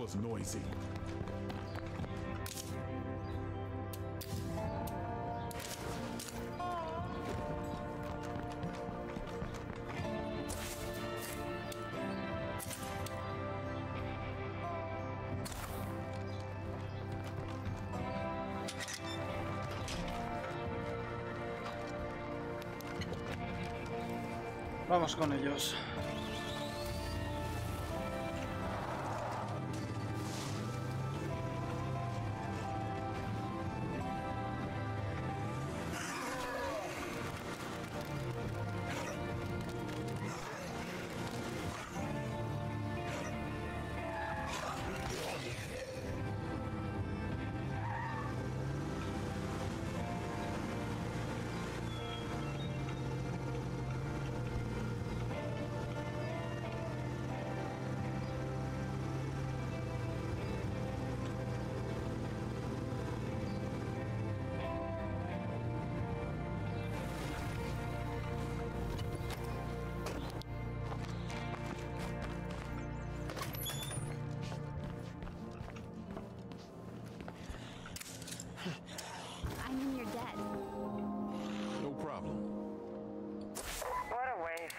was noisy. Vamos con ellos. I mean, you're dead. No problem. What a waste.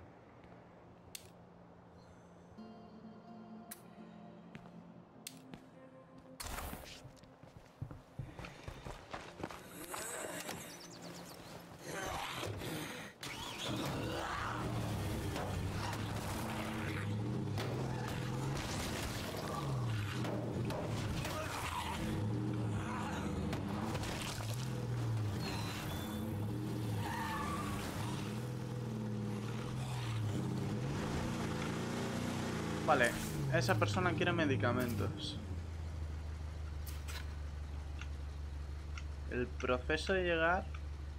Vale, esa persona quiere medicamentos. El proceso de llegar...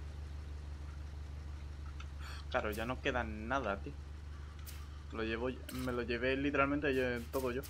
Claro, ya no queda nada, tío. Me lo llevé literalmente todo yo.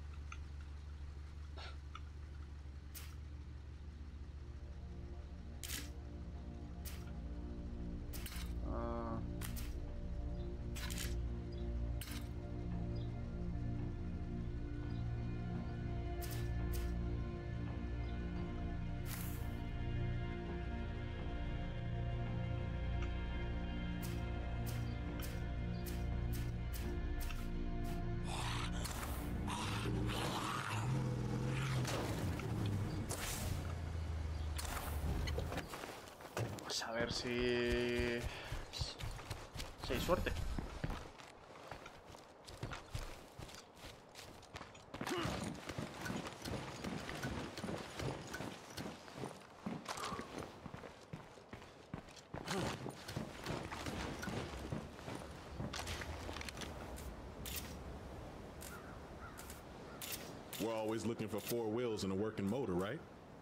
Vamos a ver si hay suerte. We're always looking for 4 wheels and a working motor, right?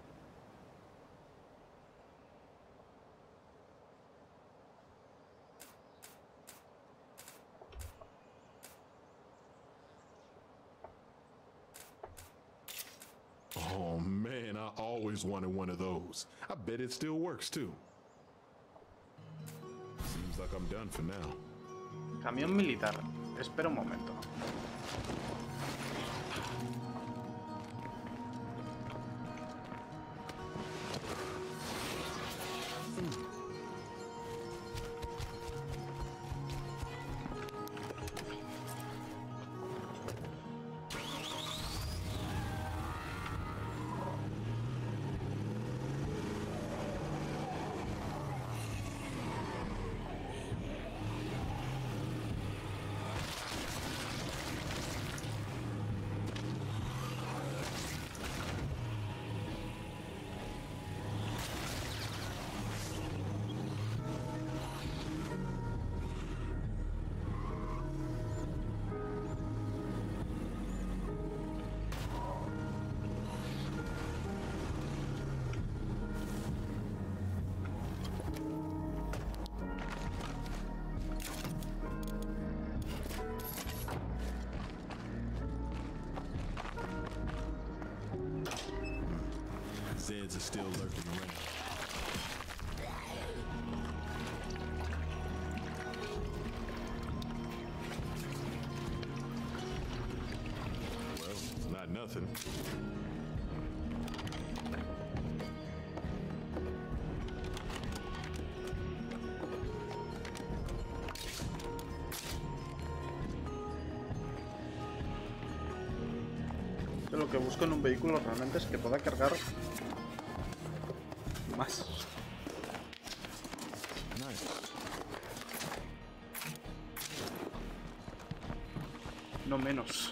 Oh man, I always wanted one of those. I bet it still works too. Seems like I'm done for now. Camión militar. Espera un momento. Zeds are still lurking around. Well, it's not nothing. lo que busco en un vehículo realmente es que pueda cargar más. No menos.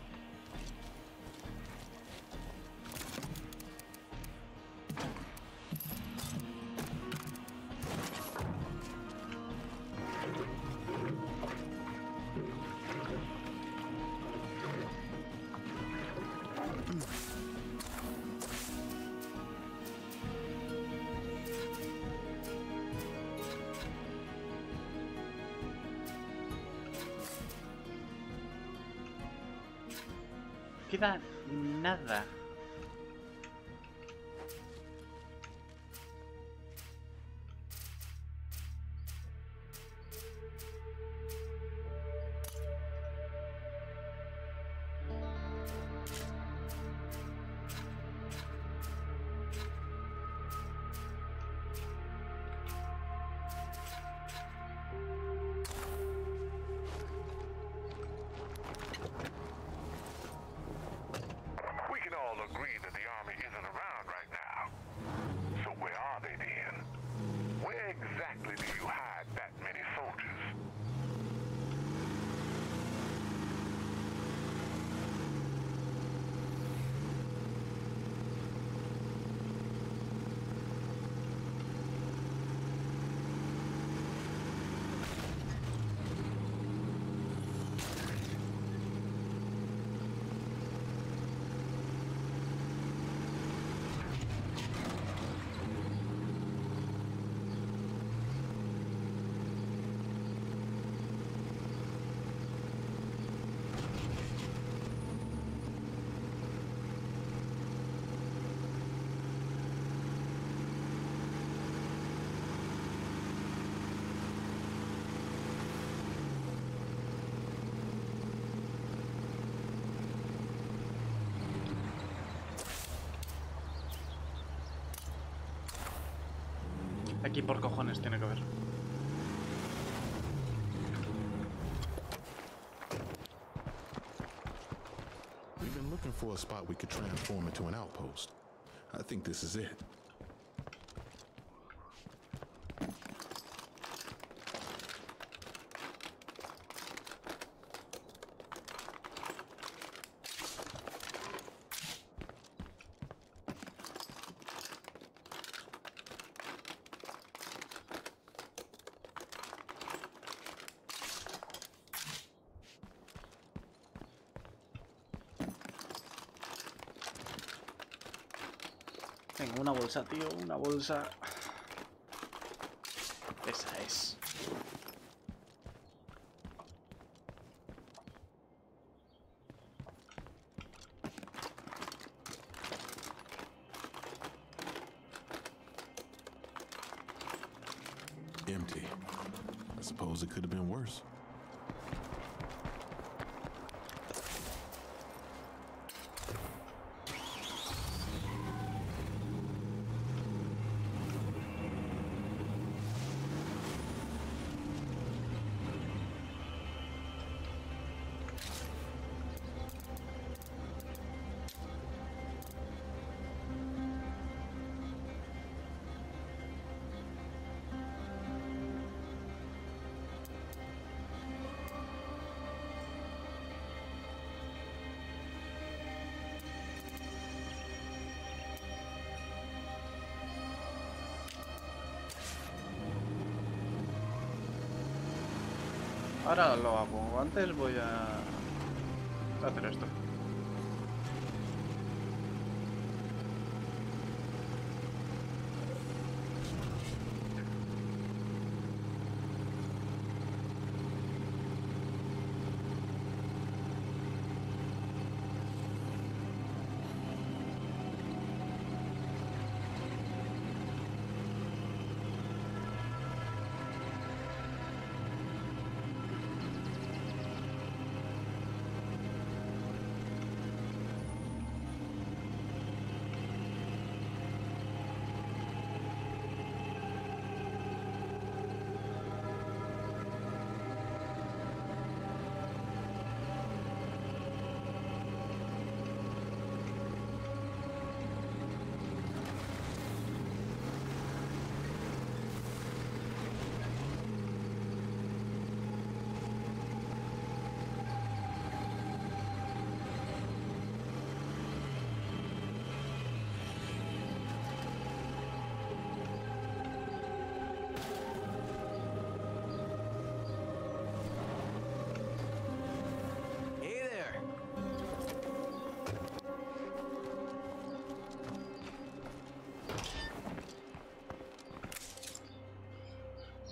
Queda nada. Aquí por cojones tiene que ver. We've been looking for a spot we could transform into an outpost. I think this is it. Venga, una bolsa, tío, una bolsa. Esa es. Empty. I suppose it could have been worse. Ahora lo hago. Antes voy a hacer esto.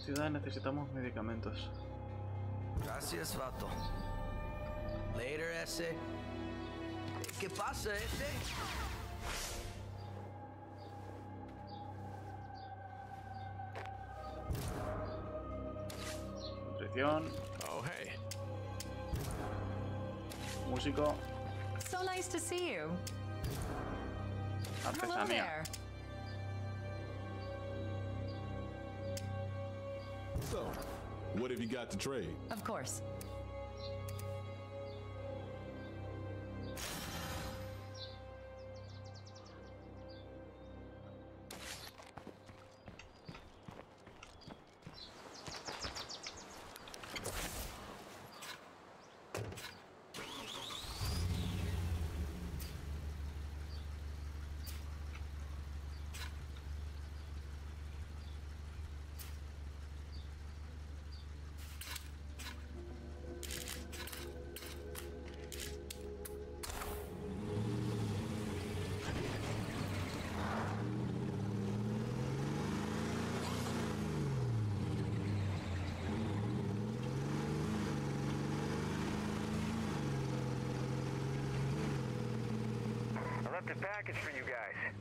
ciudad necesitamos medicamentos. Gracias, vato. Later, ese. ¿Qué pasa, ese? Nutrición, Oh, hey. músico, So nice to see you. Hello artesanía. there. So, what have you got to trade? Of course. I left a package for you guys.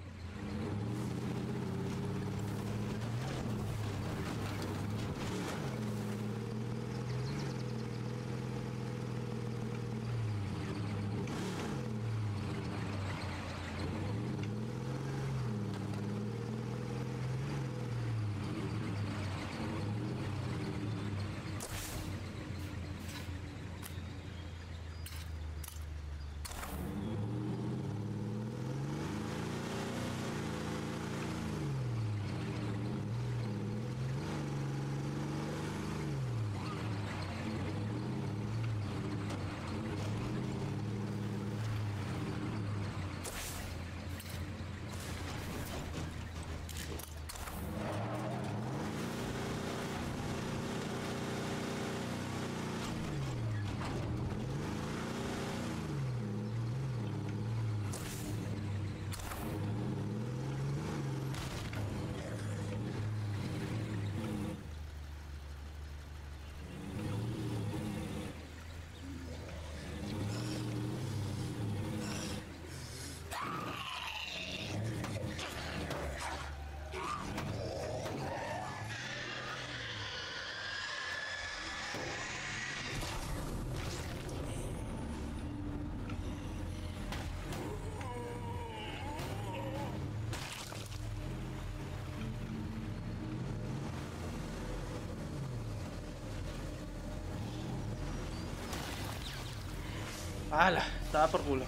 ¡Hala! Estaba por culo.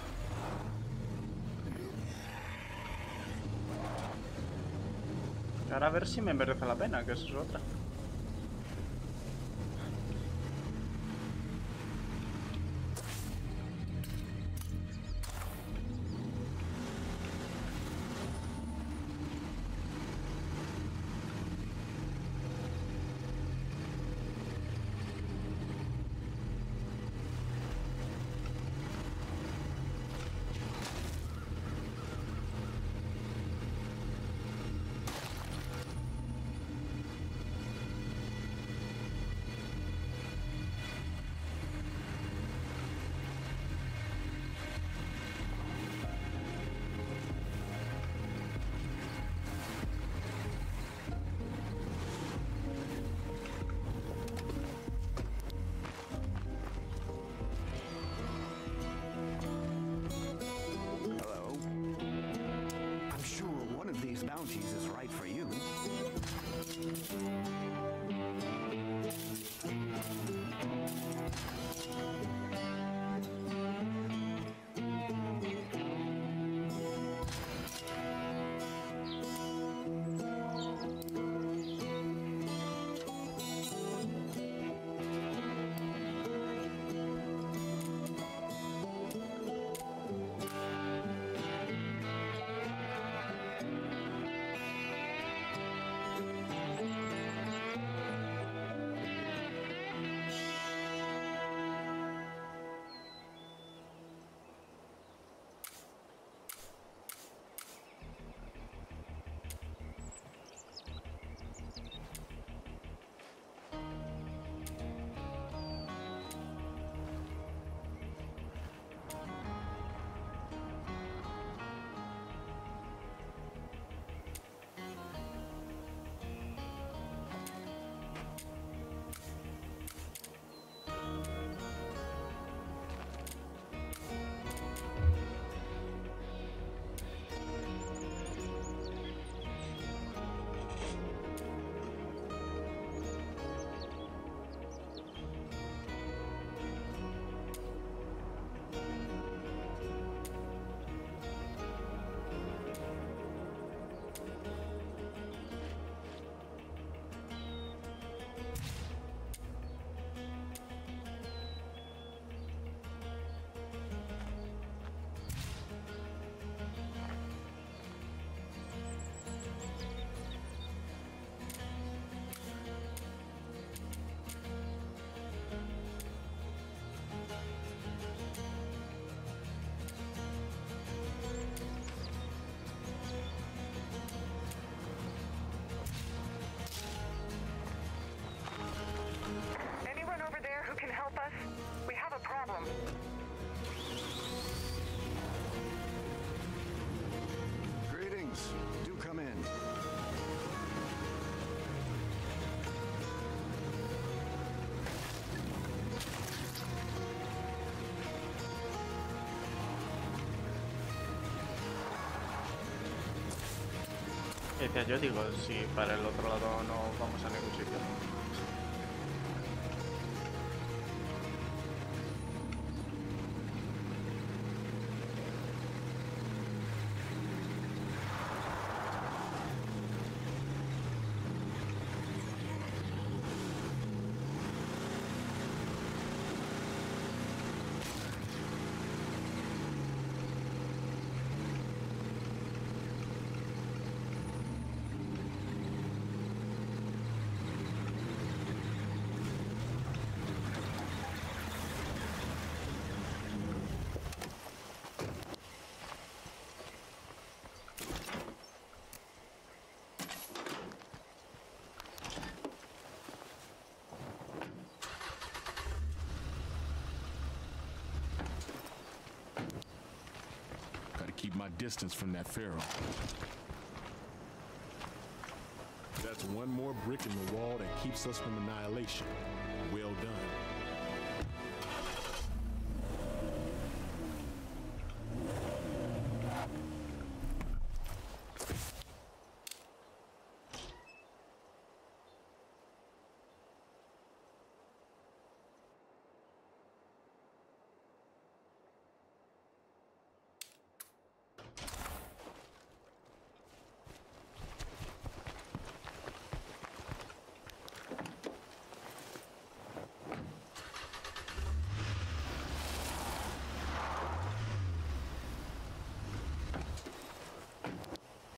Ahora a ver si me merece la pena, que eso es otra. Hello. I'm sure one of these bounties is right for you. ¿Qué decía yo? Digo, si para el otro lado no vamos a ningún sitio. Gotta keep my distance from that pharaoh. That's one more brick in the wall that keeps us from annihilation. Well done.